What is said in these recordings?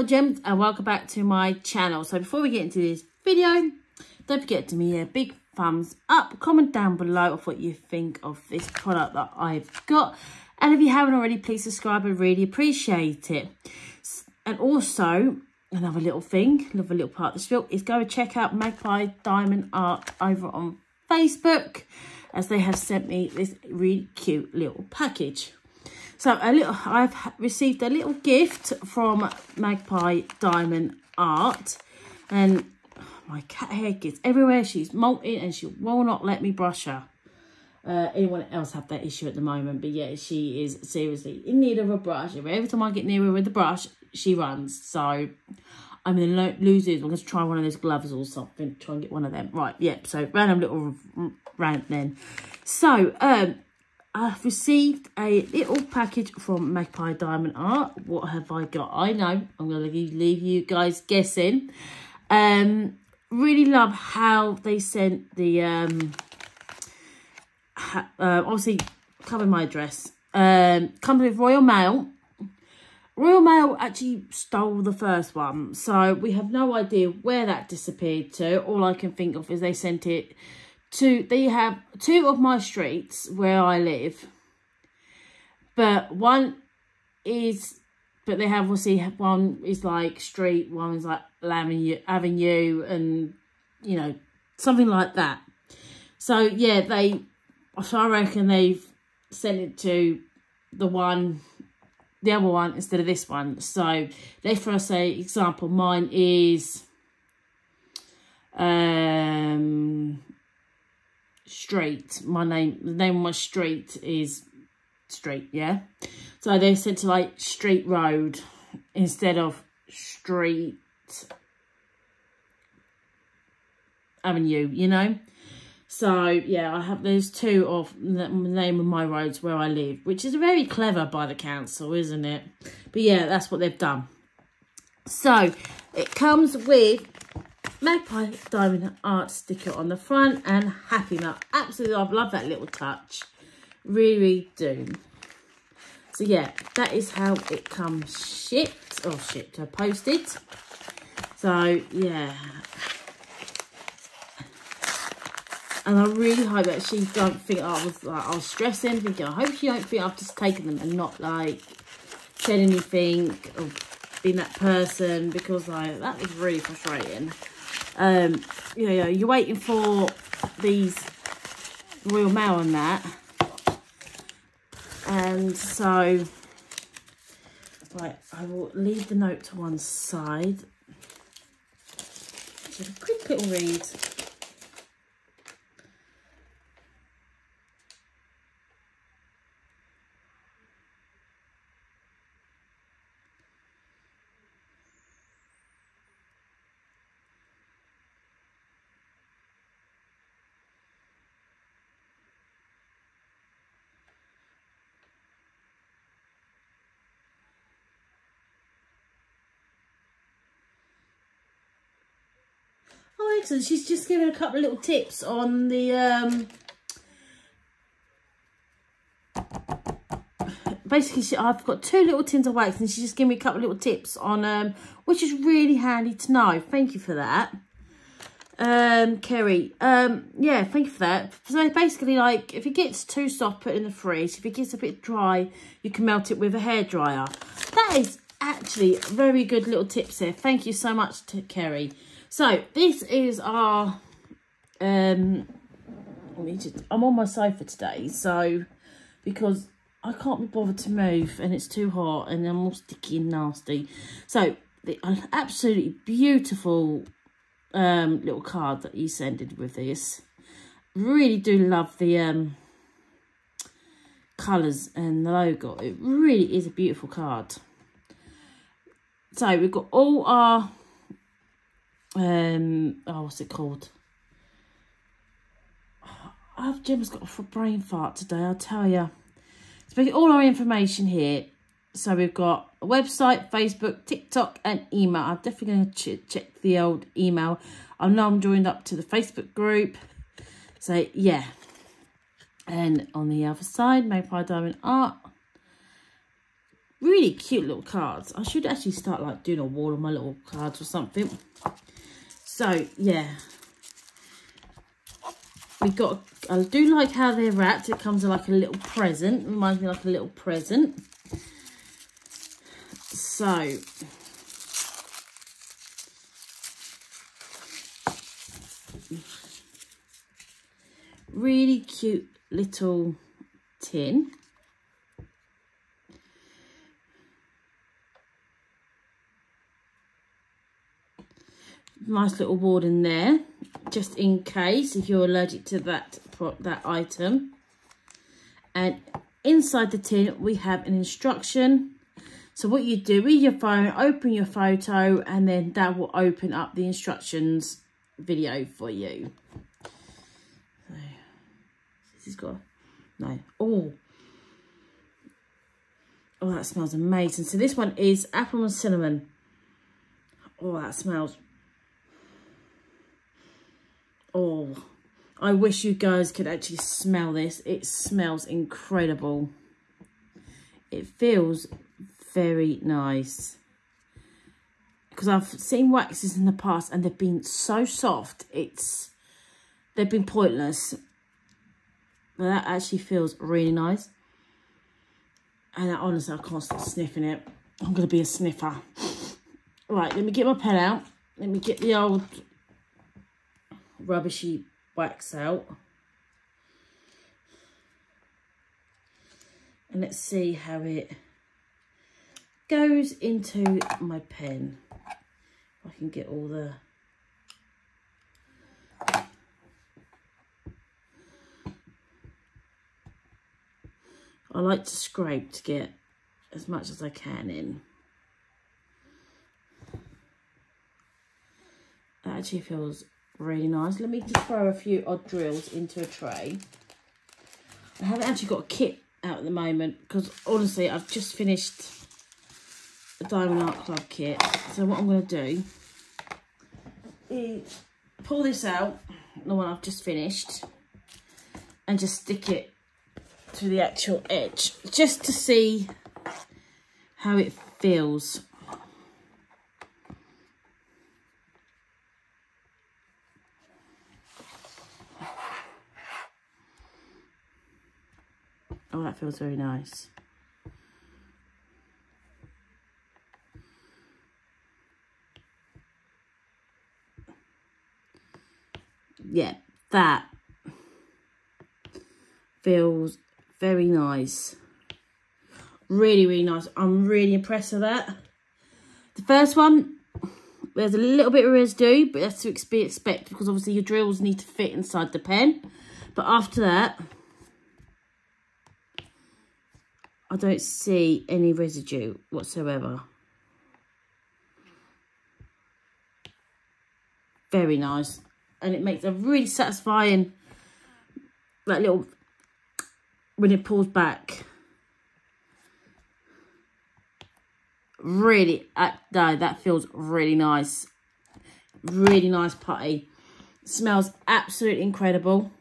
Hello gems, and welcome back to my channel. So before we get into this video, don't forget to give me a big thumbs up, comment down below of what you think of this product that I've got, and if you haven't already, please subscribe. I really appreciate it. And also another little part of the spiel is go check out Magpie Diamond Art over on Facebook, as they have sent me this really cute little package. So I've received a little gift from Magpie Diamond Art, and my cat hair gets everywhere. She's molting and she will not let me brush her. Anyone else have that issue at the moment? But yeah, she is seriously in need of a brush. Every time I get near her with the brush, she runs. So I'm going to lose it. I'm going to try one of those gloves or something. Try and get one of them. Right, yep. So random little rant then. So, I've received a little package from Magpie Diamond Art. What have I got? I know. I'm going to leave you guys guessing. Really love how they sent the, obviously, cover my address. Comes with Royal Mail. Royal Mail actually stole the first one. So we have no idea where that disappeared to. All I can think of is they sent it to, they have two of my streets where I live, but they have obviously, one is like street, one is like avenue, and you know, something like that. So yeah, so I reckon they've sent it to the other one instead of this one. So let's first say example, mine is street. The name of my street is street, yeah. So they sent to like street road instead of street avenue, you know. So yeah, there's two of the name of my roads where I live, which is very clever by the council, isn't it? But yeah, that's what they've done. So it comes with Magpie Diamond Art sticker on the front and Happy Mail. Absolutely, I love that little touch. Really do. So yeah, that is how it comes shipped, or posted. So yeah. And I really hope that she don't think I was stressing, thinking, I hope she don't think I've just taken them and not like said anything or been that person, because like that is really frustrating. You know, you're waiting for these Royal Mail and that, and so right, I will leave the note to one side. Just a quick little read. Oh, excellent. She's just given a couple of little tips on the, basically, I've got two little tins of wax, and she's just given me a couple of little tips on, which is really handy to know. Thank you for that, Kerry. Yeah, thank you for that. So basically, like, if it gets too soft, put it in the fridge. If it gets a bit dry, you can melt it with a hairdryer. That is actually very good little tips here. Thank you so much to Kerry. So this is our, I'm on my sofa today, so, because I can't be bothered to move and it's too hot and I'm all sticky and nasty. So the absolutely beautiful little card that you sent in with this. Really do love the colours and the logo. It really is a beautiful card. So we've got all our what's it called? Jim's got a brain fart today, I'll tell you. So all our information here. So we've got a website, Facebook, TikTok, and email. I'm definitely going to check the old email. I know I'm joined up to the Facebook group. So yeah. And on the other side, Magpie Diamond Art. Really cute little cards. I should actually start like doing a wall of my little cards or something. So yeah, we got, I do like how they're wrapped. It comes with like a little present. Reminds me like a little present. So really cute little tin. Nice little ward in there, just in case if you're allergic to that item. And inside the tin we have an instruction. So what you do with your phone, open your photo, and then that will open up the instructions video for you. So this has got oh, that smells amazing. So this one is apple and cinnamon. Oh, that smells. Oh, I wish you guys could actually smell this. It smells incredible. It feels very nice. Because I've seen waxes in the past and they've been so soft. They've been pointless. But that actually feels really nice. And honestly, I can't stop sniffing it. I'm going to be a sniffer. Right, let me get my pen out. Let me get the old rubbishy wax out. And let's see how it goes into my pen. If I can get all the... I like to scrape to get as much as I can in. That actually feels really nice. Let me just throw a few odd drills into a tray. I haven't actually got a kit out at the moment because honestly I've just finished the Diamond Art Club kit. So what I'm going to do is pull this out, the one I've just finished, and just stick it to the actual edge just to see how it feels. Oh, that feels very nice. Yeah, that feels very nice. Really, really nice. I'm really impressed with that. The first one, there's a little bit of residue, but that's to be expected because obviously your drills need to fit inside the pen. But after that, I don't see any residue whatsoever. Very nice. And it makes a really satisfying, like little, when it pulls back. Really, no, that feels really nice. Really nice putty. Smells absolutely incredible.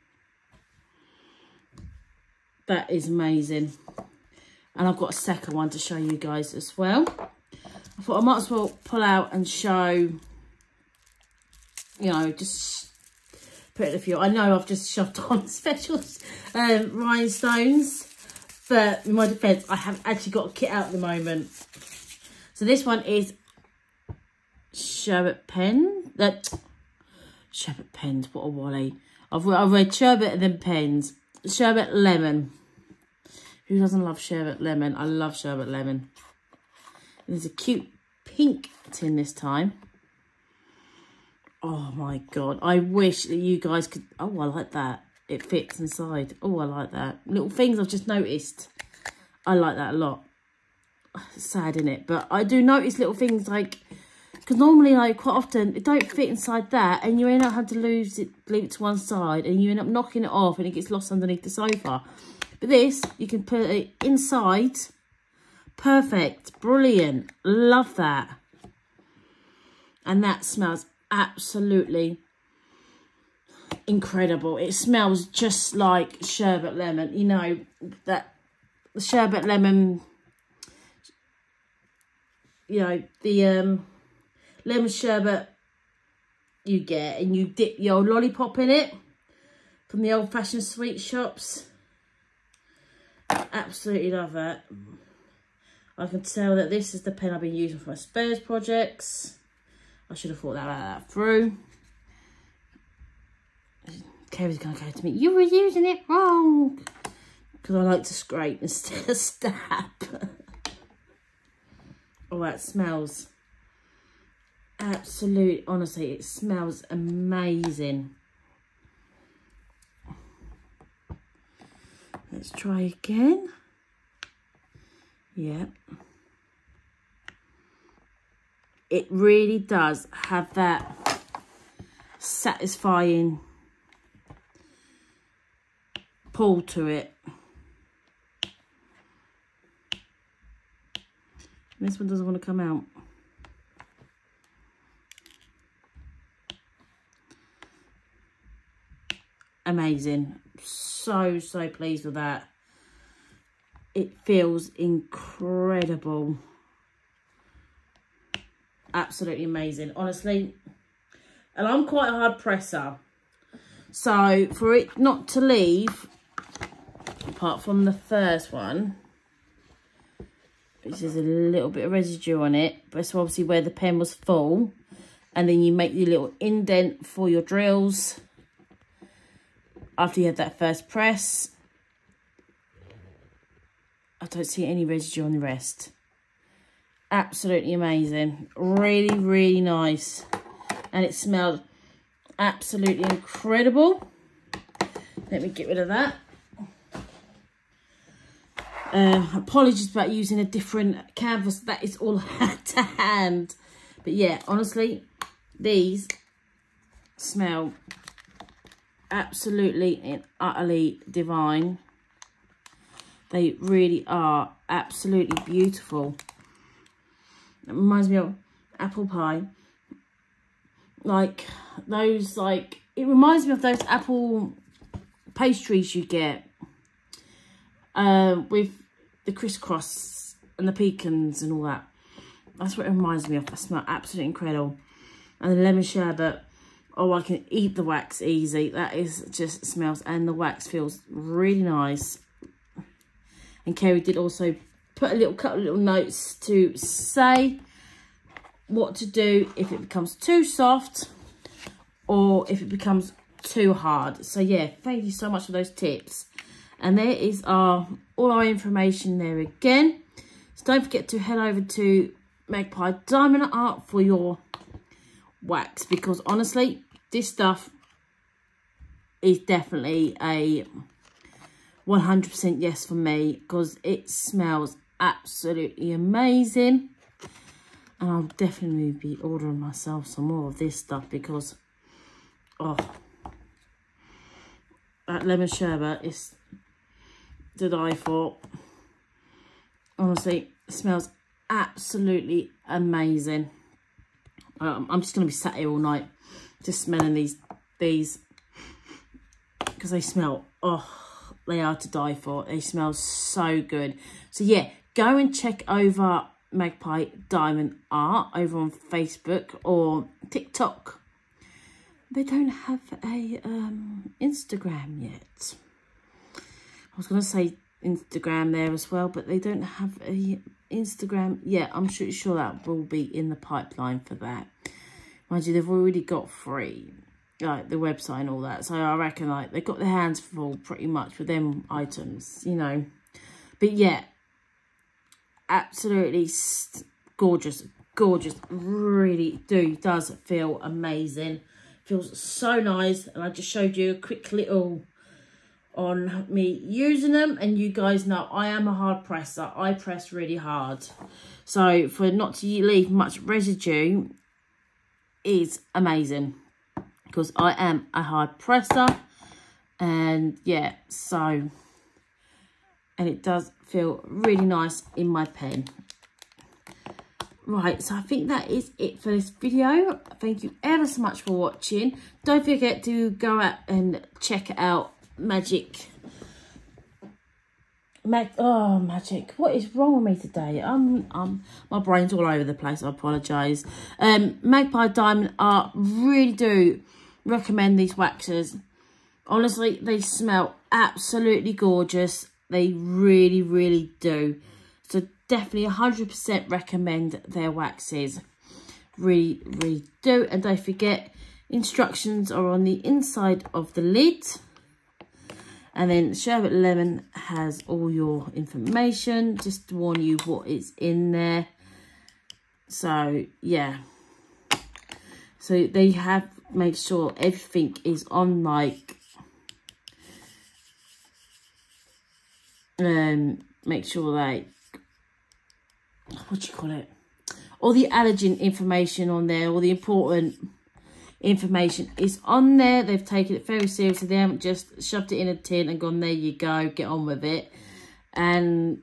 That is amazing. And I've got a second one to show you guys as well. I thought I might as well pull out and show, you know, just put it in a few. I know I've just shoved on special rhinestones, but in my defence, I have actually got a kit out at the moment. So this one is sherbet pen. Sherbet pens, what a wally. I've read sherbet and then pens. Sherbet lemon. Who doesn't love sherbet lemon? I love sherbet lemon. There's a cute pink tin this time. Oh my God. I wish that you guys could... Oh, I like that. It fits inside. Oh, I like that. Little things I've just noticed. I like that a lot. It's sad, isn't it? But I do notice little things like... Because normally, like, quite often, it don't fit inside that. And you end up having to leave it to one side. And you end up knocking it off and it gets lost underneath the sofa. But this, you can put it inside. Perfect. Brilliant. Love that. And that smells absolutely incredible. It smells just like sherbet lemon. You know, that the sherbet lemon you know, the lemon sherbet you get, and you dip your lollipop in it from the old-fashioned sweet shops. Absolutely love that. I can tell that this is the pen I've been using for my spares projects. I should have thought that through. Kerry's going to go to me, you were using it wrong. Because I like to scrape instead of stab. Oh, that smells absolute, honestly, it smells amazing. Let's try again. Yeah. It really does have that satisfying pull to it. This one doesn't want to come out. Amazing. So pleased with that. It feels incredible. Absolutely amazing, honestly. And I'm quite a hard presser. So for it not to leave, apart from the first one, which is a little bit of residue on it, but it's obviously where the pen was full, and then you make your little indent for your drills after you have that first press. I don't see any residue on the rest. Absolutely amazing. Really nice. And it smelled absolutely incredible. Let me get rid of that. Apologies about using a different canvas. That is all I had to hand. But yeah, honestly, these smell absolutely and utterly divine. They really are absolutely beautiful. It reminds me of apple pie. Like those, like, it reminds me of those apple pastries you get with the crisscross and the pecans and all that. That's what it reminds me of. That smell absolutely incredible. And the lemon sherbet, oh, I can eat the wax easy. That is just smells, and the wax feels really nice. And Kerry did also put a couple of little notes to say what to do if it becomes too soft or if it becomes too hard. So yeah, thank you so much for those tips. And there is all our information there again. So don't forget to head over to Magpie Diamond Art for your wax, because honestly, this stuff is definitely a 100% yes for me, because it smells absolutely amazing. And I'll definitely be ordering myself some more of this stuff, because oh, that lemon sherbet is to die for. Honestly, it smells absolutely amazing. I'm just going to be sat here all night just smelling these because they smell, oh, they are to die for. They smell so good. So yeah, go and check over Magpie Diamond Art over on Facebook or TikTok. They don't have a Instagram yet. I was going to say Instagram there as well, but they don't have a Instagram yet. I'm sure that will be in the pipeline for that. Mind you, they've already got free, like the website and all that. So I reckon like they've got their hands full pretty much with them items, you know. But yeah, absolutely gorgeous, gorgeous. Really does feel amazing. Feels so nice. And I just showed you a quick little on me using them, and you guys know I am a hard presser. I press really hard, so for not to leave much residue is amazing, because I am a hard presser. And yeah, so, and it does feel really nice in my pen. Right, so I think that is it for this video. Thank you ever so much for watching. Don't forget to go out and check out Magic Magic. What is wrong with me today? My brain's all over the place. I apologise. Magpie Diamond Art, really do recommend these waxes. Honestly, they smell absolutely gorgeous. They really, really do. So definitely 100% recommend their waxes. Really, really do. And don't forget, instructions are on the inside of the lid. And then Sherbet Lemon has all your information, just to warn you what is in there. So, yeah. So they have made sure everything is on, like, make sure, like, what do you call it? All the allergen information on there, all the important information is on there. They've taken it very seriously. They haven't just shoved it in a tin and gone, there you go, get on with it. And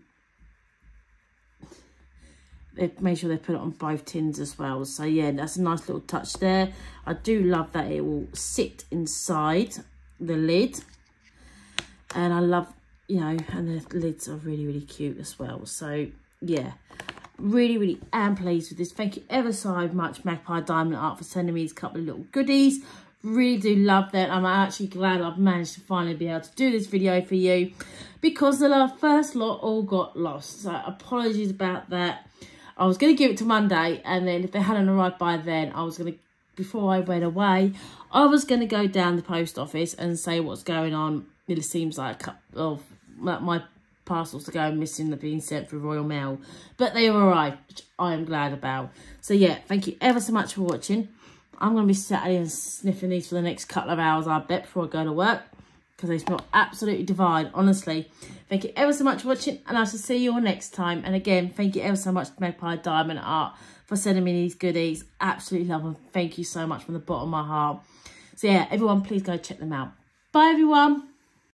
they've made sure they put it on both tins as well. So yeah, that's a nice little touch there. I do love that it will sit inside the lid. And I love, you know, and the lids are really, really cute as well. So yeah, really, really am pleased with this. Thank you ever so much, Magpie Diamond Art, for sending me these couple of little goodies. Really do love that. I'm actually glad I've managed to finally be able to do this video for you, because the first lot all got lost. So apologies about that. I was going to give it to Monday, and then if they hadn't arrived by then, I was going to, before I went away, I was going to go down the post office and say what's going on. It seems like a couple of my parcels are going missing, that being sent through Royal Mail, but they were arrived, which I am glad about. So yeah, thank you ever so much for watching. I'm going to be sat here and sniffing these for the next couple of hours, I bet, before I go to work, because they smell absolutely divine, honestly. Thank you ever so much for watching, and I shall see you all next time. And again, thank you ever so much to Magpie Diamond Art for sending me these goodies. Absolutely love them. Thank you so much from the bottom of my heart. So yeah, everyone, please go check them out. Bye everyone.